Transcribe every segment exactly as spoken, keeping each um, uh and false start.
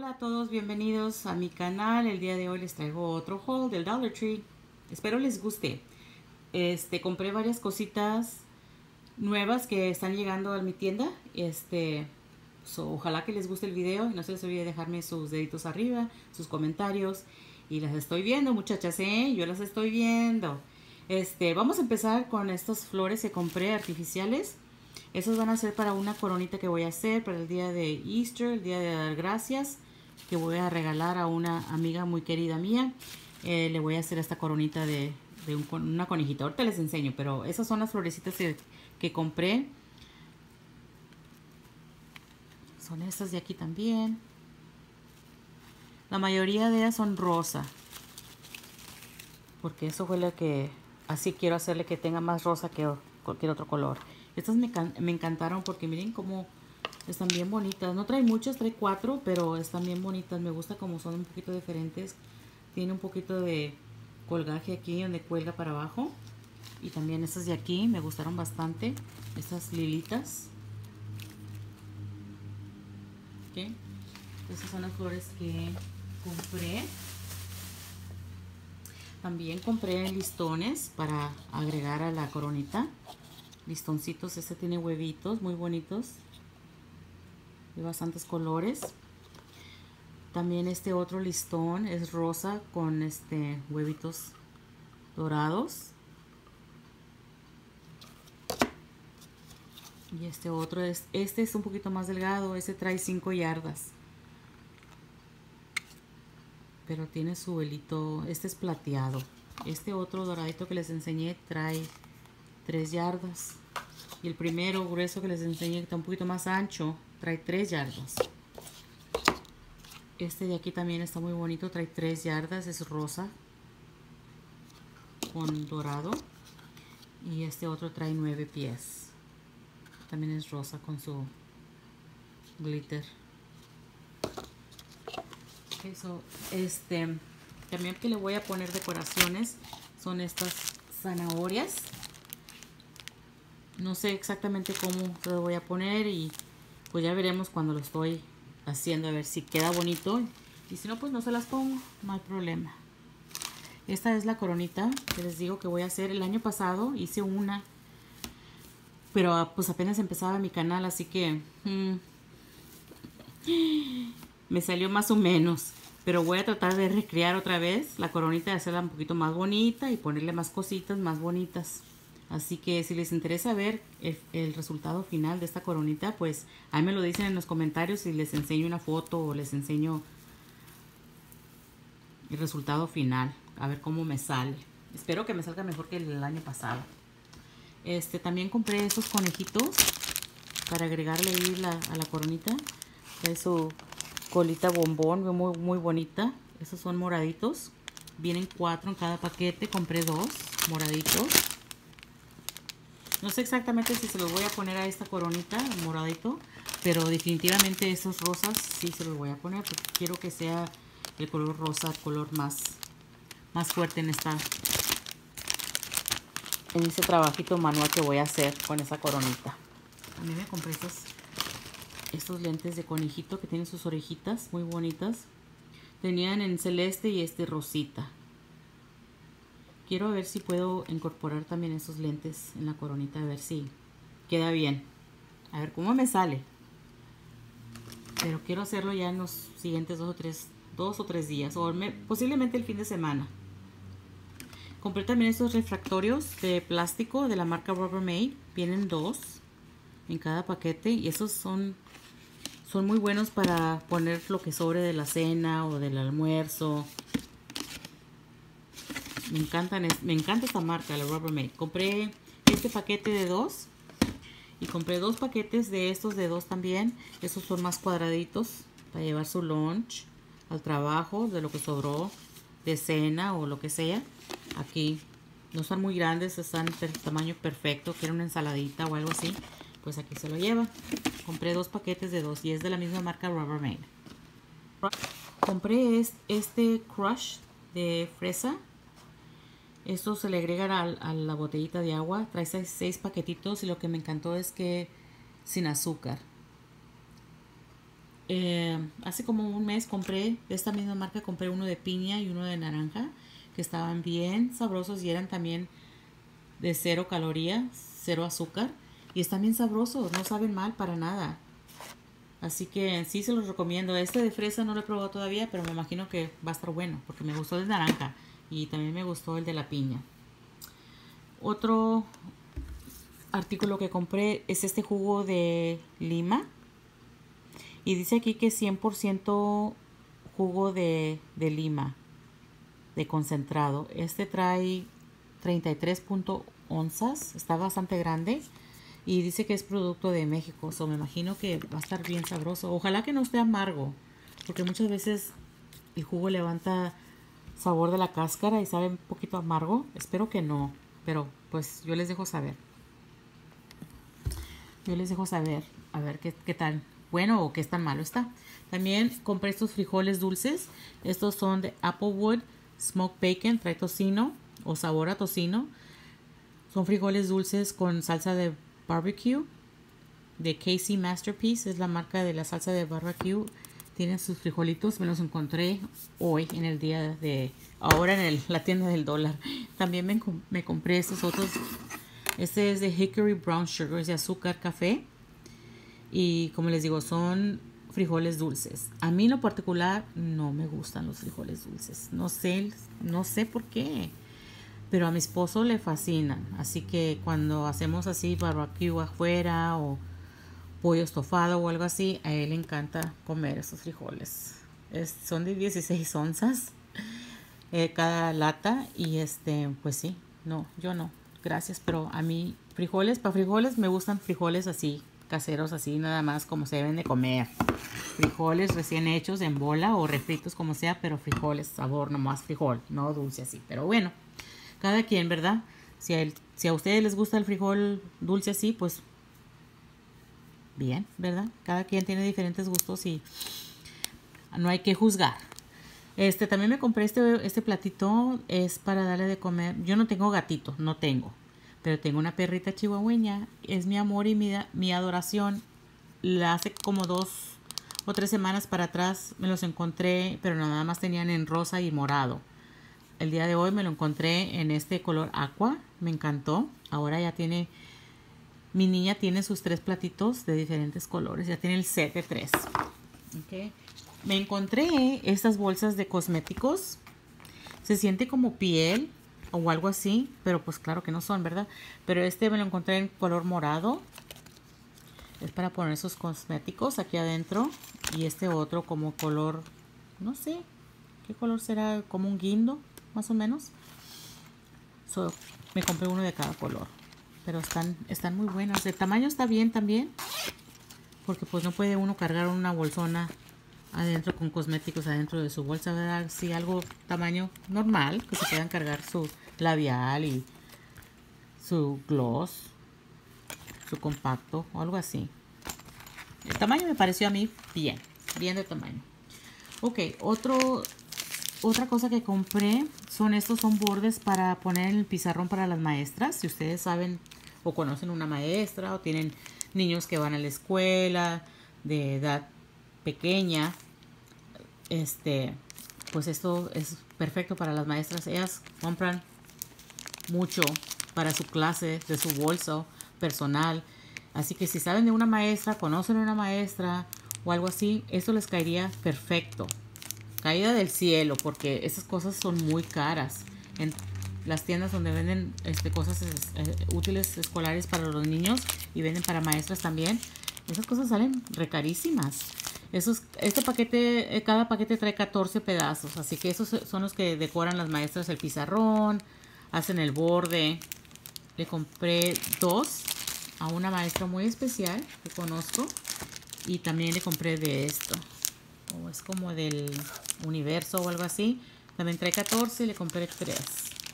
Hola a todos, bienvenidos a mi canal. El día de hoy les traigo otro haul del Dollar Tree. Espero les guste. Este, compré varias cositas nuevas que están llegando a mi tienda. Este, so, ojalá que les guste el video y no se les olvide dejarme sus deditos arriba, sus comentarios. Y las estoy viendo, muchachas, ¿eh? Yo las estoy viendo. Este, vamos a empezar con estas flores que compré artificiales. Esos van a ser para una coronita que voy a hacer para el día de Easter, el día de dar gracias, que voy a regalar a una amiga muy querida mía. Eh, le voy a hacer esta coronita de, de un, una conejita. Ahorita les enseño, pero esas son las florecitas que, que compré. Son estas de aquí también. La mayoría de ellas son rosa, porque eso fue lo que, así quiero hacerle que tenga más rosa que cualquier otro color. Estas me, me encantaron porque miren cómo están bien bonitas. No trae muchas, trae cuatro, pero están bien bonitas. Me gusta como son un poquito diferentes. Tiene un poquito de colgaje aquí donde cuelga para abajo. Y también estas de aquí me gustaron bastante. Estas lilitas. ¿Okay? Esas son las flores que compré. También compré listones para agregar a la coronita. Listoncitos, este tiene huevitos muy bonitos. De bastantes colores. También este otro listón es rosa con este huevitos dorados. Y este otro es, este es un poquito más delgado, este trae cinco yardas. Pero tiene su hilito, este es plateado. Este otro doradito que les enseñé trae tres yardas. Y el primero grueso que les enseñé, que está un poquito más ancho, trae tres yardas. Este de aquí también está muy bonito, trae tres yardas, es rosa con dorado. Y este otro trae nueve pies. También es rosa con su glitter. Okay, so, este, también que le voy a poner decoraciones son estas zanahorias. No sé exactamente cómo se lo voy a poner y pues ya veremos cuando lo estoy haciendo a ver si queda bonito. Y si no, pues no se las pongo, no hay problema. Esta es la coronita que les digo que voy a hacer. El año pasado hice una, pero pues apenas empezaba mi canal, así que mmm, me salió más o menos. Pero voy a tratar de recrear otra vez la coronita, de hacerla un poquito más bonita y ponerle más cositas más bonitas. Así que si les interesa ver el, el resultado final de esta coronita, pues ahí me lo dicen en los comentarios y les enseño una foto o les enseño el resultado final. A ver cómo me sale. Espero que me salga mejor que el año pasado. Este, también compré esos conejitos para agregarle ahí la, a la coronita. Es su colita bombón, muy, muy bonita. Esos son moraditos. Vienen cuatro en cada paquete. Compré dos moraditos. No sé exactamente si se los voy a poner a esta coronita, moradito, pero definitivamente esos rosas sí se los voy a poner porque quiero que sea el color rosa, el color más, más fuerte en esta, en este trabajito manual que voy a hacer con esa coronita. También me compré estos, estos lentes de conejito que tienen sus orejitas muy bonitas. Tenían en celeste y este rosita. Quiero ver si puedo incorporar también esos lentes en la coronita, a ver si queda bien. A ver cómo me sale. Pero quiero hacerlo ya en los siguientes dos o tres, dos o tres días, o me, posiblemente el fin de semana. Compré también estos refractorios de plástico de la marca Rubbermaid. Vienen dos en cada paquete y esos son, son muy buenos para poner lo que sobre de la cena o del almuerzo. Me encantan, me encanta esta marca, la Rubbermaid. Compré este paquete de dos y compré dos paquetes de estos de dos también. Estos son más cuadraditos para llevar su lunch al trabajo, de lo que sobró de cena o lo que sea. Aquí no están muy grandes, están del tamaño perfecto. Quiero una ensaladita o algo así, pues aquí se lo lleva. Compré dos paquetes de dos y es de la misma marca Rubbermaid. Compré este crush de fresa. Esto se le agrega a, a la botellita de agua. Trae seis, seis paquetitos y lo que me encantó es que sin azúcar. eh, hace como un mes compré de esta misma marca, compré uno de piña y uno de naranja, que estaban bien sabrosos y eran también de cero calorías, cero azúcar, y están bien sabrosos, no saben mal para nada. Así que sí se los recomiendo. Este de fresa no lo he probado todavía, pero me imagino que va a estar bueno, porque me gustó el de naranja y también me gustó el de la piña. Otro artículo que compré es este jugo de lima. Y dice aquí que cien por ciento jugo de, de lima, de concentrado. Este trae treinta y tres onzas, está bastante grande. Y dice que es producto de México, o so me imagino que va a estar bien sabroso. Ojalá que no esté amargo, porque muchas veces el jugo levanta sabor de la cáscara y sabe un poquito amargo. Espero que no, pero pues yo les dejo saber. Yo les dejo saber, a ver qué, qué tan bueno o qué tan malo está. También compré estos frijoles dulces. Estos son de Applewood Smoked Bacon, trae tocino o sabor a tocino. Son frijoles dulces con salsa de barbecue de K C Masterpiece, es la marca de la salsa de barbecue. Tienen sus frijolitos, me los encontré hoy en el día de ahora en el, la tienda del dólar. También me, me compré estos otros. Este es de Hickory Brown Sugar, es de azúcar café y como les digo son frijoles dulces. A mí en lo particular no me gustan los frijoles dulces, no sé, no sé por qué. Pero a mi esposo le fascinan, así que cuando hacemos así barbecue afuera o pollo estofado o algo así, a él le encanta comer esos frijoles. Es, son de dieciséis onzas eh, cada lata y este, pues sí, no, yo no, gracias, pero a mí frijoles, para frijoles me gustan frijoles así, caseros así, nada más como se deben de comer. Frijoles recién hechos en bola o refritos como sea, pero frijoles, sabor nomás frijol, no dulce así, pero bueno. Cada quien, ¿verdad? Si a, él, si a ustedes les gusta el frijol dulce así, pues bien, ¿verdad? Cada quien tiene diferentes gustos y no hay que juzgar. Este, también me compré este, este platito, es para darle de comer. Yo no tengo gatito, no tengo, pero tengo una perrita chihuahueña. Es mi amor y mi, mi adoración. La hace como dos o tres semanas para atrás me los encontré, pero nada más tenían en rosa y morado. El día de hoy me lo encontré en este color aqua. Me encantó. Ahora ya tiene... Mi niña tiene sus tres platitos de diferentes colores. Ya tiene el set de tres. Okay. Me encontré estas bolsas de cosméticos. Se siente como piel o algo así. Pero pues claro que no son, ¿verdad? Pero este me lo encontré en color morado. Es para poner sus cosméticos aquí adentro. Y este otro como color... No sé. ¿Qué color será? Como un guindo. Más o menos. So, me compré uno de cada color. Pero están, están muy buenos. El tamaño está bien también. Porque pues no puede uno cargar una bolsona adentro con cosméticos adentro de su bolsa, ¿verdad? Sí, algo tamaño normal. Que se puedan cargar su labial y su gloss. Su compacto o algo así. El tamaño me pareció a mí bien. Bien de tamaño. Ok, otro... Otra cosa que compré son estos, son bordes para poner en el pizarrón para las maestras. Si ustedes saben o conocen una maestra o tienen niños que van a la escuela de edad pequeña, este, pues esto es perfecto para las maestras. Ellas compran mucho para su clase, de su bolso personal. Así que si saben de una maestra, conocen a una maestra o algo así, esto les caería perfecto. Caída del cielo, porque esas cosas son muy caras. En las tiendas donde venden este, cosas eh, útiles escolares para los niños y venden para maestras también, esas cosas salen recarísimas. Esos, este paquete, eh, cada paquete trae catorce pedazos, así que esos son los que decoran las maestras el pizarrón, hacen el borde. Le compré dos a una maestra muy especial que conozco y también le compré de esto. O es como del universo o algo así. También trae catorce y le compré tres.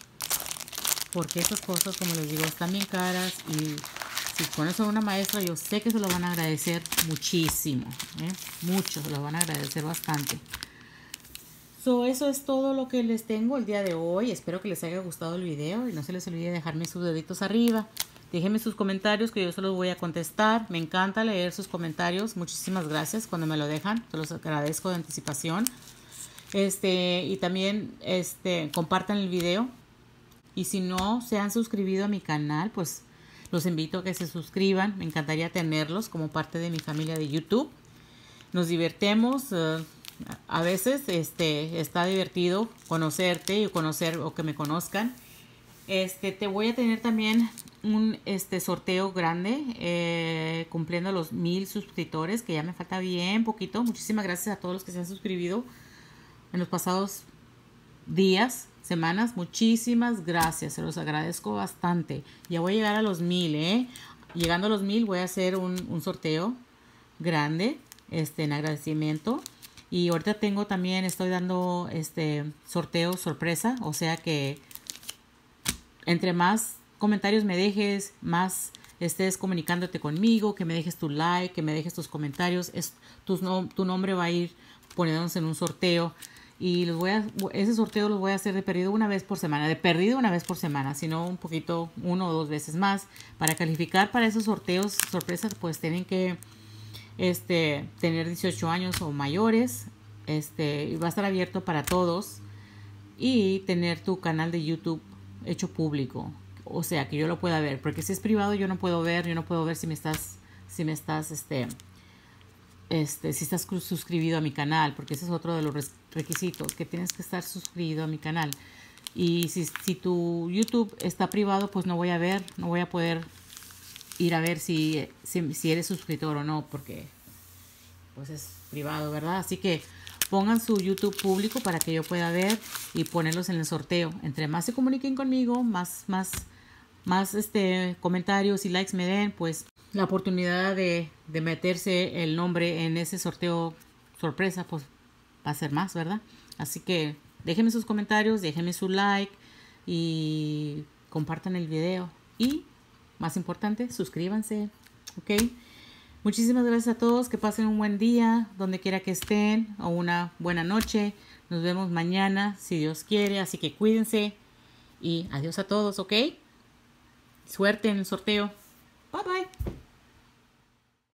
Porque esas cosas, como les digo, están bien caras. Y si conocen a una maestra, yo sé que se lo van a agradecer muchísimo. ¿eh? Mucho, se lo van a agradecer bastante. So, eso es todo lo que les tengo el día de hoy. Espero que les haya gustado el video. Y no se les olvide dejarme sus deditos arriba. Déjenme sus comentarios que yo se los voy a contestar. Me encanta leer sus comentarios. Muchísimas gracias cuando me lo dejan. Se los agradezco de anticipación. Este, y también este, compartan el video. Y si no se han suscribido a mi canal, pues los invito a que se suscriban. Me encantaría tenerlos como parte de mi familia de YouTube. Nos divertimos. Uh, a veces este, está divertido conocerte y conocer o que me conozcan. Este, te voy a tener también un este, sorteo grande eh, cumpliendo los mil suscriptores, que ya me falta bien poquito. Muchísimas gracias a todos los que se han suscribido en los pasados días, semanas. Muchísimas gracias, se los agradezco bastante. Ya voy a llegar a los mil, ¿eh? Llegando a los mil voy a hacer un, un sorteo grande este, en agradecimiento. Y ahorita tengo también, estoy dando este sorteo sorpresa, o sea que entre más comentarios me dejes, más estés comunicándote conmigo, que me dejes tu like, que me dejes tus comentarios, es, tu, no, tu nombre va a ir poniéndose en un sorteo. Y los voy a, ese sorteo los voy a hacer de perdido una vez por semana, de perdido una vez por semana, sino un poquito, uno o dos veces más. Para calificar para esos sorteos sorpresas, pues tienen que este, tener dieciocho años o mayores. Este, va a estar abierto para todos. Y tener tu canal de YouTube hecho público, o sea que yo lo pueda ver, porque si es privado yo no puedo ver, yo no puedo ver si me estás, si me estás, este, este, si estás suscribido a mi canal, porque ese es otro de los requisitos, que tienes que estar suscrito a mi canal. Y si, si tu YouTube está privado, pues no voy a ver, no voy a poder ir a ver si, si, si eres suscriptor o no, porque pues es privado, ¿verdad? Así que pongan su YouTube público para que yo pueda ver y ponerlos en el sorteo. Entre más se comuniquen conmigo, más, más, más este, comentarios y likes me den, pues la oportunidad de, de meterse el nombre en ese sorteo sorpresa, pues va a ser más, ¿verdad? Así que déjenme sus comentarios, déjenme su like y compartan el video. Y, más importante, suscríbanse, ¿ok? Muchísimas gracias a todos, que pasen un buen día, donde quiera que estén, o una buena noche. Nos vemos mañana, si Dios quiere, así que cuídense. Y adiós a todos, ¿ok? Suerte en el sorteo. Bye, bye.